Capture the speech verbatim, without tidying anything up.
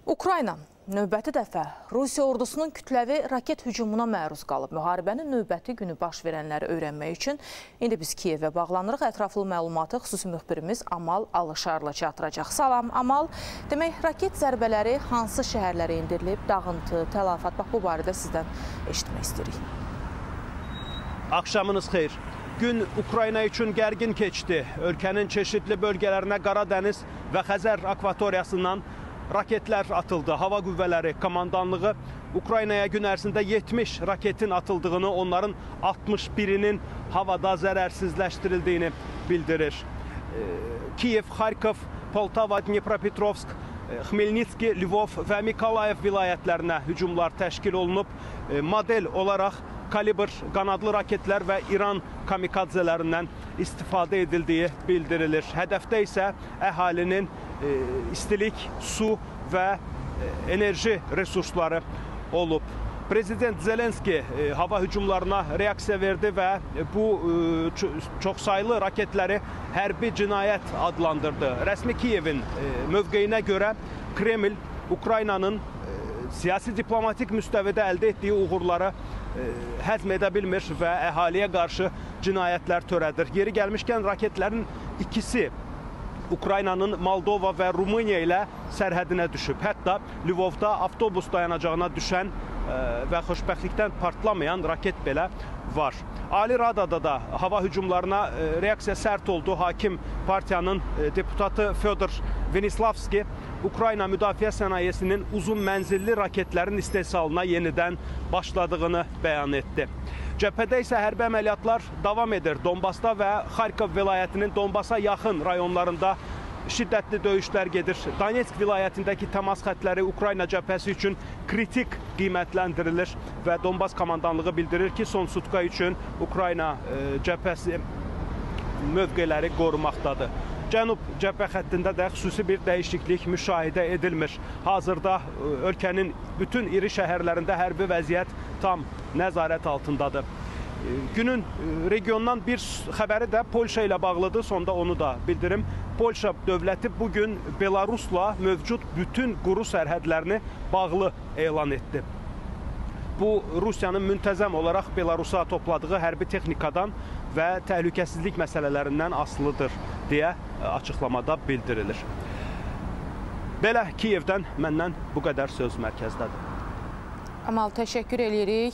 Ukrayna növbəti dəfə Rusiya ordusunun kütləvi raket hücumuna məruz qalıb. Müharibənin növbəti günü baş verənləri öyrənmək üçün indi biz Kiyevə bağlanırıq. Ətraflı məlumatı xüsusi müxbirimiz Amal Alışarla çatdıracaq. Salam Amal. Demək, raket zərbələri hansı şəhərlərə indirilib, dağıntı, tələfat? Bax, bu barədə sizdən eşitmək istəyirik. Axşamınız xeyir. Gün Ukrayna üçün gərgin keçdi. Ölkənin çeşitli bölgələrinə Qara Dəniz və Xəzər akvatoriyasından raketlər atıldı. Hava qüvvələri komandanlığı Ukraynaya gün ərzində yetmiş raketin atıldığını, onların altmış birinin havada zərərsizləşdirildiyini bildirir. Kiyev, Xarkov, Poltava, Dnipropetrovsk, Xmelnitski, Lvov və Mikolayev vilayətlərinə hücumlar təşkil olunub. Model olaraq kalibr qanadlı raketlər və İran kamikadzələrindən istifadə edildiyi bildirilir. Hədəfdə isə əhalinin istilik, su və enerji resursları olub. Prezident Zelenski hava hücumlarına reaksiya verdi və bu çoxsaylı raketləri hərbi cinayət adlandırdı. Rəsmi Kiyevin mövqeyinə görə Kreml Ukraynanın siyasi diplomatik müstəvidə əldə etdiyi uğurları həzm edə bilmir və əhaliyə qarşı cinayətlər törədir. Yeri gəlmişkən raketlərin ikisi Ukraynanın Moldova və Rumıniya ilə sərhədinə düşüb. Hətta Lvovda avtobus dayanacağına düşən və xoşbəxtlikdən partlamayan raket belə var. Ali Radada da hava hücumlarına reaksiya sərt oldu. Hakim partiyanın deputatı Fyodor Venislavski Ukrayna müdafiə sənayesinin uzun mənzilli raketlərin istehsalına yenidən başladığını bəyan etdi. Cəbhədə isə hərbi əməliyyatlar davam edir. Donbasda və Xarkov vilayətinin Donbasa yaxın rayonlarında şiddətli döyüşlər gedir. Donetsk vilayətindəki təmas xətləri Ukrayna cəbhəsi üçün kritik qiymətləndirilir və Donbas komandanlığı bildirir ki, son sutka üçün Ukrayna cəbhəsi mövqeləri qorumaqdadır. Cənub cəbhə xəttində də xüsusi bir dəyişiklik müşahidə edilmir. Hazırda ölkənin bütün iri şəhərlərində hərbi vəziyyət tam nəzarət altındadır. Günün regiondan bir xəbəri də Polşa ilə bağlıdır, sonda onu da bildirim. Polşa dövləti bugün Belarusla mövcud bütün quru sərhədlərini bağlı elan etdi. Bu, Rusiyanın müntəzəm olaraq Belarusa topladığı hərbi texnikadan və təhlükəsizlik məsələlərindən asılıdır deyə açıqlamada bildirilir. Belə Kiyevdən məndən bu qədər söz mərkəzdədir. Amal, təşəkkür edirik.